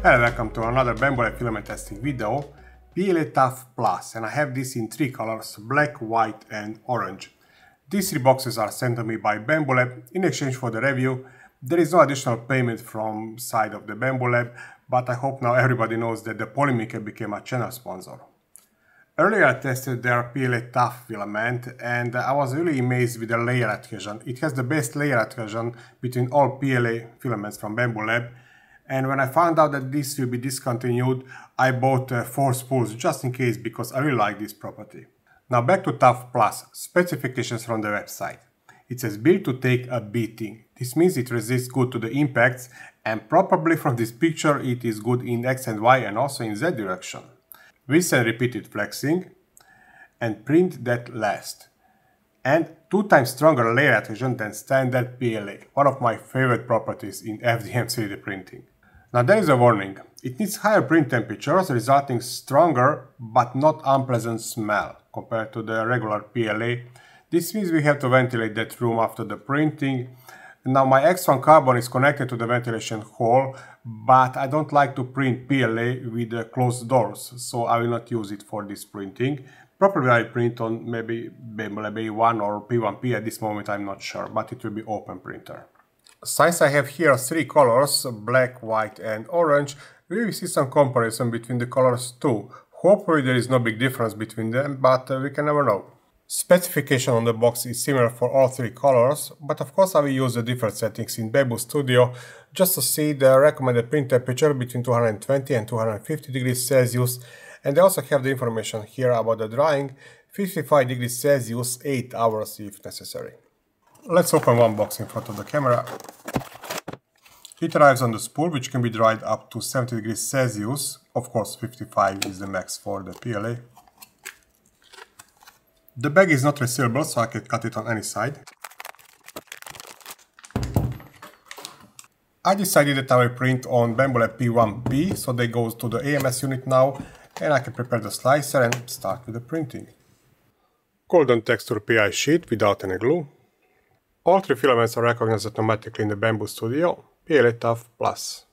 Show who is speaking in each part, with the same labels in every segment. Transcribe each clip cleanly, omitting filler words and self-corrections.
Speaker 1: Hello, welcome to another Bamboleb filament testing video, PLA Tough Plus, and I have this in three colors, black, white and orange. These three boxes are sent to me by Bamboleb in exchange for the review. There is no additional payment from side of the Bamboleb, but I hope now everybody knows that the Polymaker became a channel sponsor. Earlier I tested their PLA Tough filament and I was really amazed with the layer adhesion. It has the best layer adhesion between all PLA filaments from Bamboleb. And when I found out that this will be discontinued, I bought 4 spools just in case because I really like this property. Now back to Tough Plus, specifications from the website. It says built to take a beating. This means it resists good to the impacts and probably from this picture it is good in X and Y and also in Z direction. Withstand repeated flexing and print that lasts. And 2 times stronger layer adhesion than standard PLA, one of my favorite properties in FDM 3D printing. Now there is a warning, it needs higher print temperatures resulting stronger but not unpleasant smell compared to the regular PLA. This means we have to ventilate that room after the printing. Now my X1 carbon is connected to the ventilation hole, but I don't like to print PLA with closed doors, so I will not use it for this printing. Probably I print on maybe Bamboleb A1 or P1P at this moment, I'm not sure, but it will be open printer. Since I have here 3 colors, black, white and orange, we will see some comparison between the colors too. Hopefully there is no big difference between them, but we can never know. Specification on the box is similar for all 3 colors, but of course I will use the different settings in Bambu Studio just to see the recommended print temperature between 220 and 250 degrees Celsius, and they also have the information here about the drying, 55 degrees Celsius, 8 hours if necessary. Let's open one box in front of the camera. It arrives on the spool, which can be dried up to 70 degrees Celsius. Of course 55 is the max for the PLA. The bag is not resealable, so I can cut it on any side. I decided that I will print on Bamboleb P1P, so they go to the AMS unit now, and I can prepare the slicer and start with the printing. Golden texture PI sheet without any glue. All 3 filaments are recognized automatically in the Bambu Studio, PLA Tough Plus.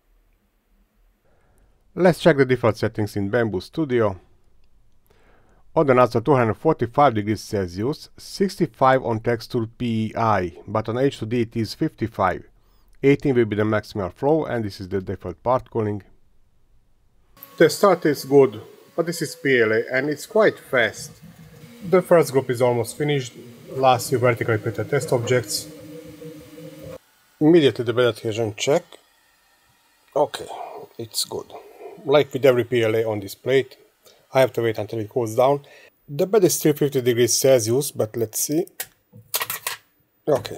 Speaker 1: Let's check the default settings in Bambu Studio. On the nozzle 245 degrees Celsius, 65 on texture PEI, but on H2D it is 55. 18 will be the maximal flow and this is the default part cooling. The start is good, but this is PLA and it's quite fast. The first group is almost finished, last few vertically printed test objects. Immediately the bed adhesion check. Okay, it's good. Like with every PLA on this plate, I have to wait until it cools down. The bed is still 50 degrees Celsius, but let's see. Okay.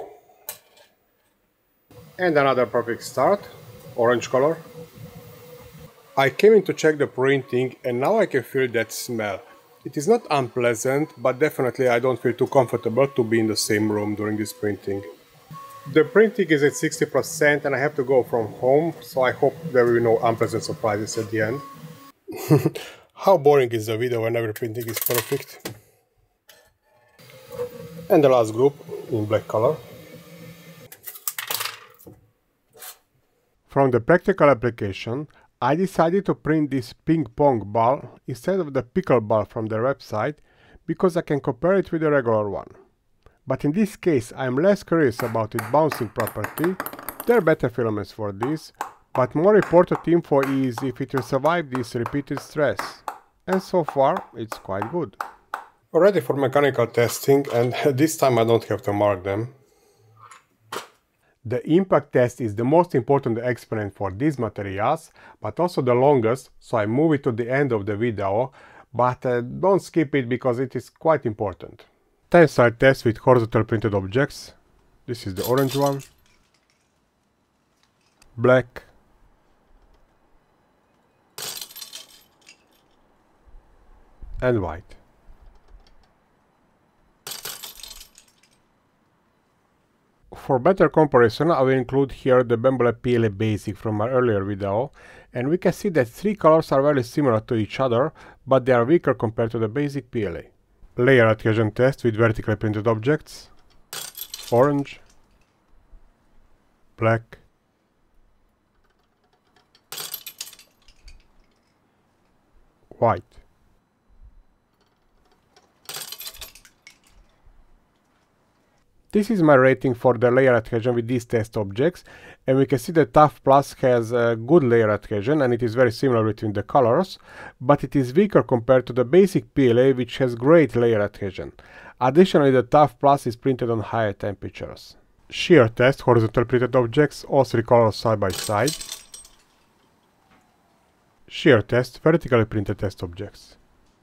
Speaker 1: And another perfect start, orange color. I came in to check the printing and now I can feel that smell. It is not unpleasant, but definitely I don't feel too comfortable to be in the same room during this printing. The printing is at 60% and I have to go from home, so I hope there will be no unpleasant surprises at the end. How boring is the video when every printing is perfect? And the last group in black color. From the practical application, I decided to print this ping pong ball instead of the pickle ball from their website because I can compare it with the regular one. But in this case I am less curious about its bouncing property. There are better filaments for this, but more important info is if it will survive this repeated stress. And so far it's quite good. Ready for mechanical testing, and this time I don't have to mark them. The impact test is the most important experiment for these materials, but also the longest, so I move it to the end of the video, but don't skip it because it is quite important. Tensile test with horizontal printed objects. This is the orange one, black, and white. For better comparison, I will include here the Bamboleb PLA Basic from my earlier video, and we can see that 3 colors are very similar to each other, but they are weaker compared to the basic PLA. Layer adhesion test with vertically printed objects, orange, black, white. This is my rating for the layer adhesion with these test objects, and we can see that TUF Plus has a good layer adhesion and it is very similar between the colors, but it is weaker compared to the basic PLA, which has great layer adhesion. Additionally, the TUF Plus is printed on higher temperatures. Shear test, horizontal printed objects, all three colors side by side. Shear test, vertically printed test objects.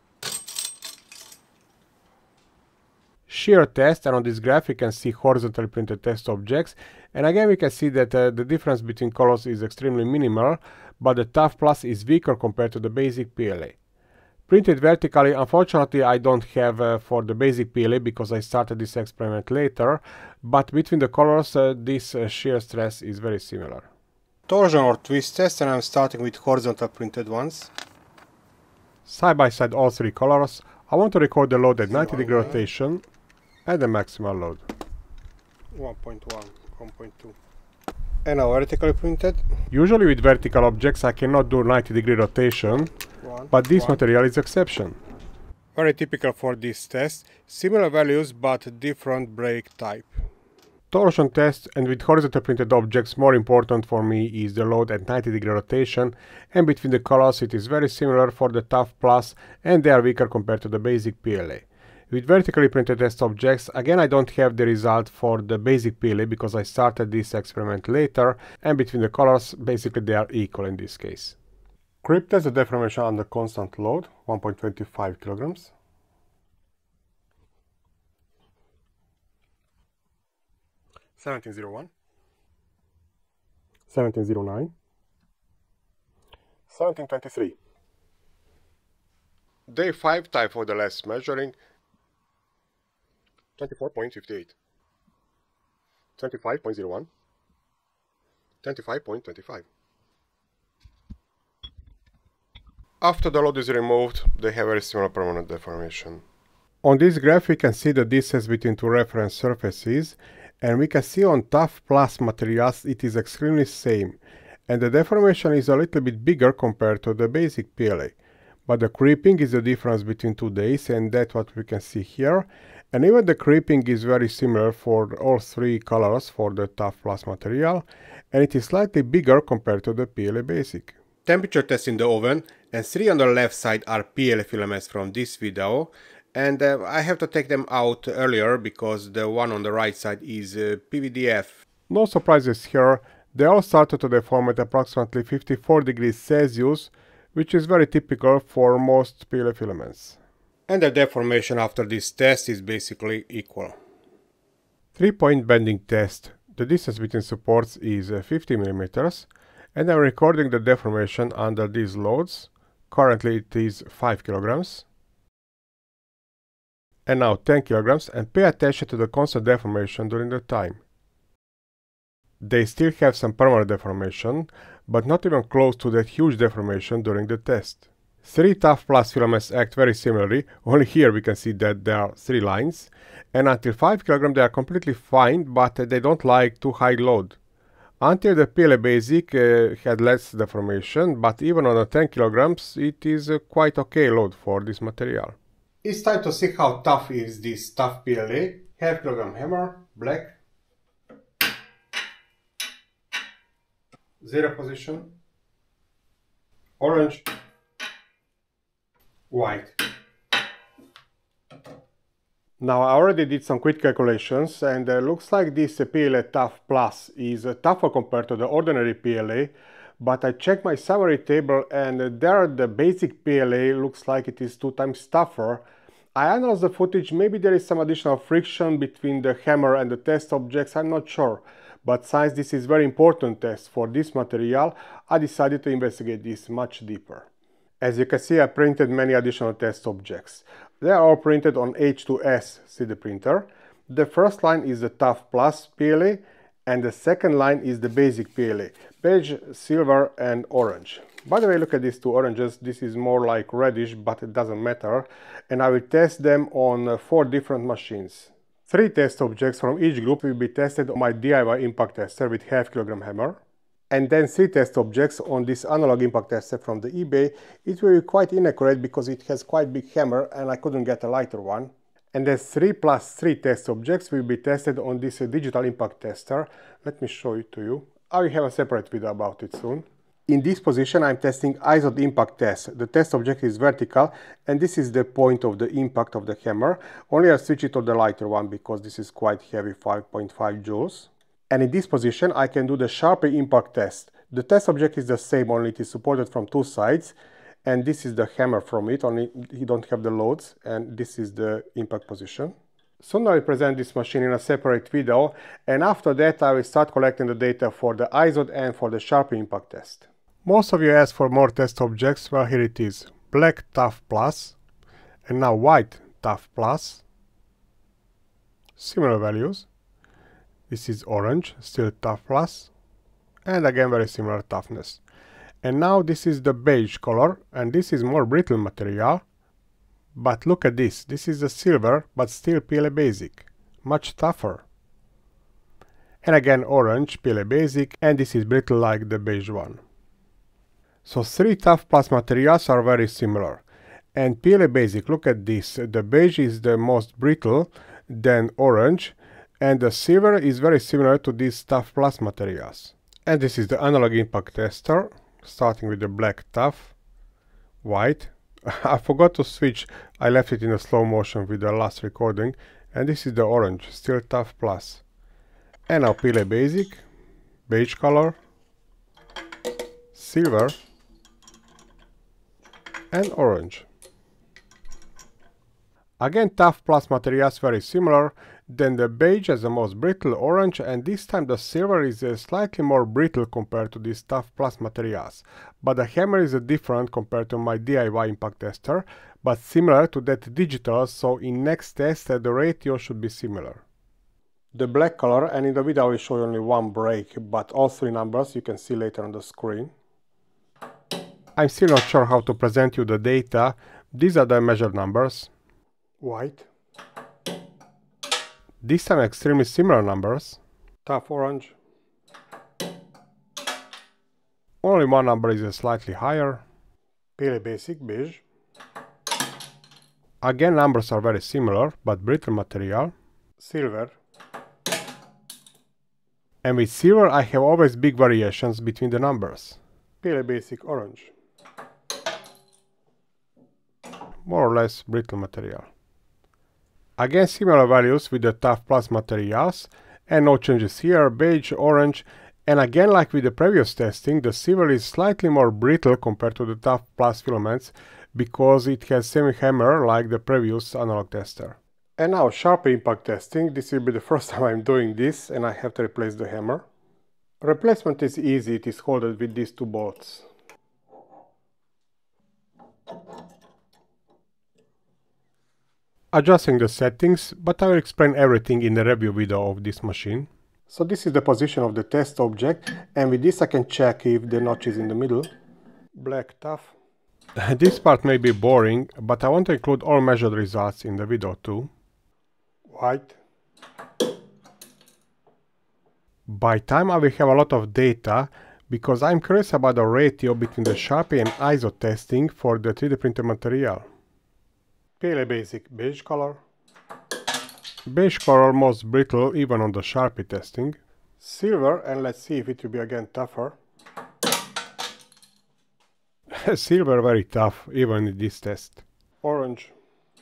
Speaker 1: Shear test, and on this graph you can see horizontally printed test objects, and again we can see that the difference between colors is extremely minimal, but the TUF Plus is weaker compared to the basic PLA. Printed vertically, unfortunately I don't have for the basic PLA because I started this experiment later, but between the colors this shear stress is very similar. Torsion or twist test, and I'm starting with horizontal printed ones. Side by side all three colors. I want to record the load at 90-degree rotation and the maximal load. 1.1, 1.2. And now vertically printed. Usually with vertical objects I cannot do 90-degree rotation, but this material is exception. Very typical for this test. Similar values but different break type. Torsion test, and with horizontal printed objects more important for me is the load at 90-degree rotation, and between the colors it is very similar for the TUF Plus and they are weaker compared to the basic PLA. With vertically printed test objects, again I don't have the result for the basic PLA because I started this experiment later, and between the colors basically they are equal in this case. Creep test, the deformation under constant load, 1.25 kilograms. (1701), 1709, 1723. Day 5, time for the last measuring, 24.58, 25.01, 25.25. After the load is removed, they have very similar permanent deformation. On this graph we can see the distance between two reference surfaces, and we can see on TUF Plus materials it is extremely same, and the deformation is a little bit bigger compared to the basic PLA. But the creeping is the difference between 2 days, and that's what we can see here. And even the creeping is very similar for all three colors for the TUF Plus material, and it is slightly bigger compared to the PLA basic. Temperature test in the oven, and 3 on the left side are PLA filaments from this video. And I have to take them out earlier because the one on the right side is PVDF. No surprises here, they all started to deform at approximately 54 degrees Celsius, which is very typical for most PLA filaments. And the deformation after this test is basically equal. 3-point bending test. The distance between supports is 50 mm, and I'm recording the deformation under these loads. Currently it is 5 kilograms. And now 10 kilograms, and pay attention to the constant deformation during the time. They still have some permanent deformation, but not even close to that huge deformation during the test. 3 TUF Plus filaments act very similarly, only here we can see that there are 3 lines, and until 5 kg they are completely fine, but they don't like too high load. Until the PLA Basic had less deformation, but even on the 10 kg it is quite okay load for this material. It's time to see how tough is this TUF PLA. Half kilogram hammer, black, 0 position, orange, white. Now I already did some quick calculations, and looks like this PLA TUF Plus is tougher compared to the ordinary PLA, but I checked my summary table and there the basic PLA looks like it is 2 times tougher. I analyzed the footage, maybe there is some additional friction between the hammer and the test objects, I'm not sure. But since this is very important test for this material, I decided to investigate this much deeper. As you can see, I printed many additional test objects. They are all printed on H2S 3D printer. The first line is the TUF Plus PLA, and the second line is the basic PLA, beige, silver and orange. By the way, look at these 2 oranges. This is more like reddish, but it doesn't matter. And I will test them on 4 different machines. 3 test objects from each group will be tested on my DIY impact tester with half kilogram hammer. and then 3 test objects on this analog impact tester from the eBay, it will be quite inaccurate because it has quite big hammer and I couldn't get a lighter one. And then 3 plus 3 test objects will be tested on this digital impact tester. Let me show it to you. I will have a separate video about it soon. In this position I'm testing ISO impact test. The test object is vertical and this is the point of the impact of the hammer. Only I switch it to the lighter one because this is quite heavy, 5.5 joules. And in this position I can do the Sharpie impact test. The test object is the same, only it is supported from 2 sides. And this is the hammer from it, only you don't have the loads, and this is the impact position. Soon I will present this machine in a separate video, and after that I will start collecting the data for the ISO and for the Sharpie impact test. Most of you asked for more test objects. Well, here it is. Black TUF Plus, and now white TUF Plus. Similar values. This is orange, still TUF Plus, and again very similar toughness. And now this is the beige color, and this is more brittle material. But look at this. This is the silver, but still PLA Basic. Much tougher. And again orange, PLA Basic, and this is brittle like the beige one. So 3 TUF Plus materials are very similar. And PLA Basic, look at this. The beige is the most brittle, then orange, and the silver is very similar to these TUF Plus materials. And this is the analog impact tester, starting with the black TUF, white. I forgot to switch, I left it in a slow motion with the last recording, and this is the orange, still TUF Plus. And now PLA Basic, beige color, silver, and orange. Again TUF Plus materials very similar, then the beige as the most brittle orange, and this time the silver is slightly more brittle compared to these TUF Plus materials. But the hammer is different compared to my DIY impact tester, but similar to that digital, so in next test the ratio should be similar. The black color, and in the video I will show you only one break, but all 3 numbers you can see later on the screen. I'm still not sure how to present you the data. These are the measured numbers. White. This time extremely similar numbers. TUF orange. Only one number is slightly higher. PLA Basic beige. Again numbers are very similar, but brittle material. Silver. And with silver I have always big variations between the numbers. PLA Basic orange. More or less brittle material. Again similar values with the TUF Plus materials, and no changes here, beige, orange, and again like with the previous testing, the silver is slightly more brittle compared to the TUF Plus filaments, because it has semi-hammer like the previous analog tester. And now Sharpie impact testing. This will be the first time I'm doing this, and I have to replace the hammer. Replacement is easy, it is holded with these 2 bolts. Adjusting the settings, but I will explain everything in the review video of this machine. So this is the position of the test object, and with this I can check if the notch is in the middle. Black TUF. This part may be boring, but I want to include all measured results in the video too. White. By time I will have a lot of data, because I'm curious about the ratio between the Sharpie and ISO testing for the 3D printed material. PLA Basic beige color. Beige color most brittle even on the Sharpie testing. Silver, and let's see if it will be again tougher. Silver very tough even in this test. Orange.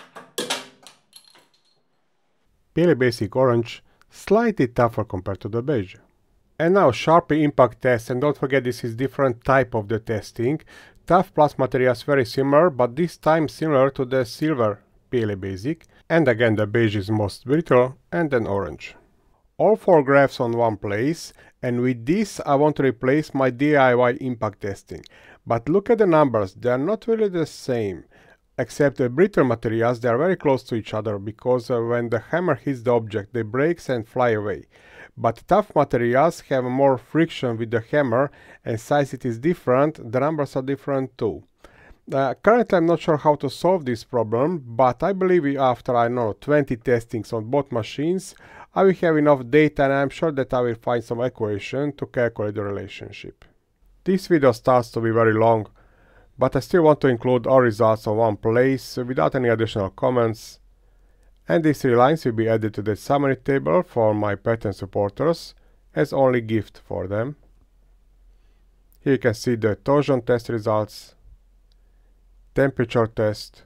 Speaker 1: PLA Basic orange, slightly tougher compared to the beige. And now Sharpie impact test, and don't forget this is different type of the testing. TUF Plus materials very similar, but this time similar to the silver PLA Basic. And again the beige is most brittle, and then orange. All 4 graphs on one place, and with this I want to replace my DIY impact testing. But look at the numbers, they are not really the same. Except the brittle materials, they are very close to each other, because when the hammer hits the object they break and fly away. But tough materials have more friction with the hammer, and since it is different, the numbers are different too. Currently I'm not sure how to solve this problem, but I believe after, I know, 20 testings on both machines, I will have enough data and I'm sure that I will find some equation to calculate the relationship. This video starts to be very long, but I still want to include all results on one place without any additional comments. And these 3 lines will be added to the summary table for my pattern supporters as only gift for them. Here you can see the torsion test results, temperature test,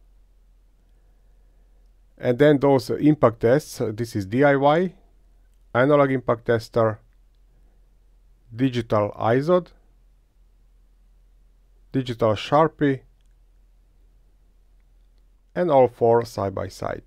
Speaker 1: and then those impact tests. This is DIY, analog impact tester, digital IZOD, digital Sharpie, and all 4 side by side.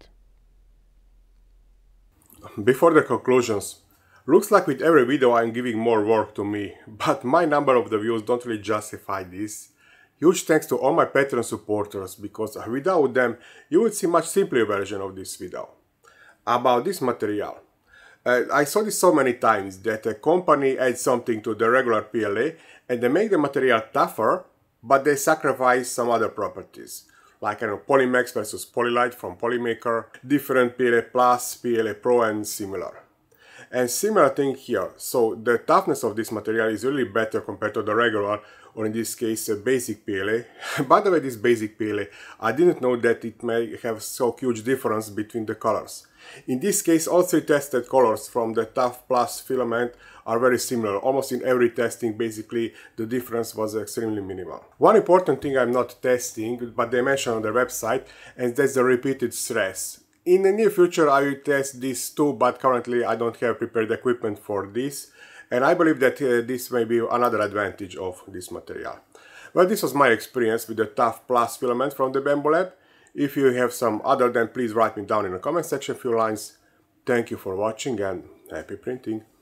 Speaker 1: Before the conclusions, looks like with every video I'm giving more work to me, but my number of the views don't really justify this. Huge thanks to all my Patreon supporters, because without them you would see much simpler version of this video. About this material. I saw this so many times that a company adds something to the regular PLA and they make the material tougher, but they sacrifice some other properties. Like Polymax versus Polylite from Polymaker, different PLA Plus, PLA Pro and similar. And similar thing here, so the toughness of this material is really better compared to the regular, or in this case a basic PLA. By the way, this basic PLA, I didn't know that it may have so huge difference between the colors. In this case, all 3 tested colors from the Tough Plus filament are very similar. Almost in every testing, basically, the difference was extremely minimal. One important thing I'm not testing, but they mention on their website, and that's the repeated stress. In the near future I will test this too, but currently I don't have prepared equipment for this, and I believe that this may be another advantage of this material. Well, this was my experience with the Tough Plus filament from the Bambu Lab. If you have some other, then please write me down in the comment section, few lines. Thank you for watching and happy printing!